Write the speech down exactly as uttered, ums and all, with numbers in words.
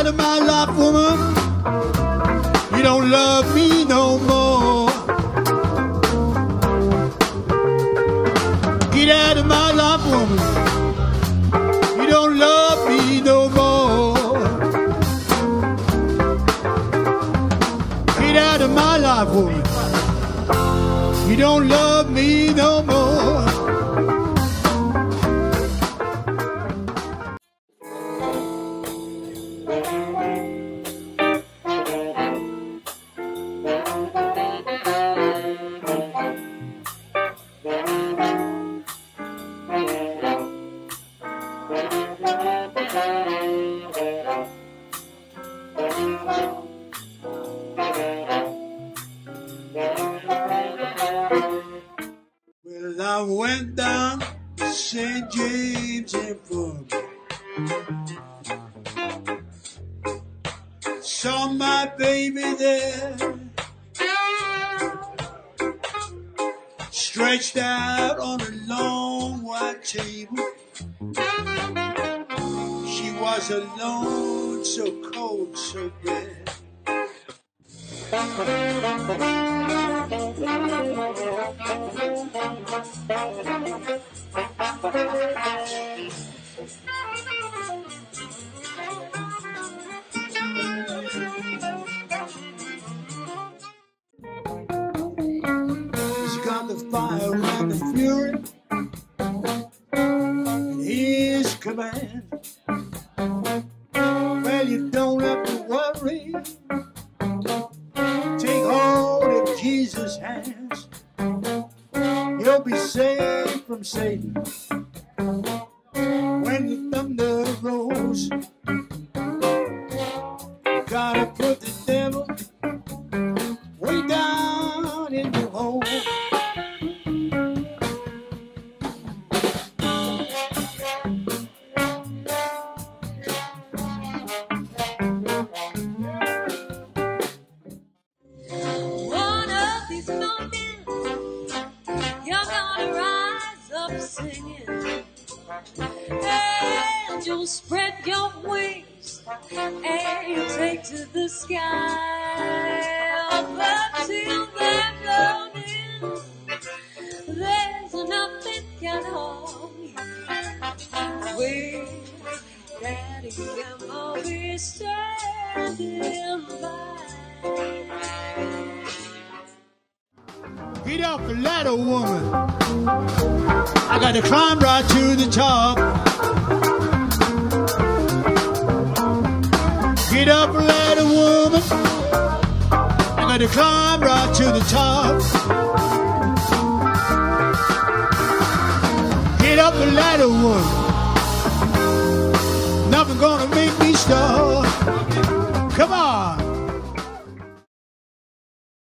out of my life, woman. You don't love me no more. Get out of my life, woman. You don't love me no more. Get out of my life, woman. You don't love me no more. Well, I went down to Saint James Infirmary, saw my baby there, stretched out on a long white table. She was alone, so cold, so bare. He's got the fire and the fury in his command. Well, you don't have to worry. Take hold of Jesus' hands. You'll be saved from Satan. When the thunder rolls, gotta put the devil way down in the hole. One of these mornings, you're gonna rise up singing, and you'll spread your wings and you'll take to the sky. But till that morning, there's nothing can harm you. With Daddy, I'm always standing by. Get off the ladder, woman. I got to climb right to the top. Get off the ladder, woman. I got to climb right to the top. Get up the ladder, woman. Nothing gonna make me stop. Come on.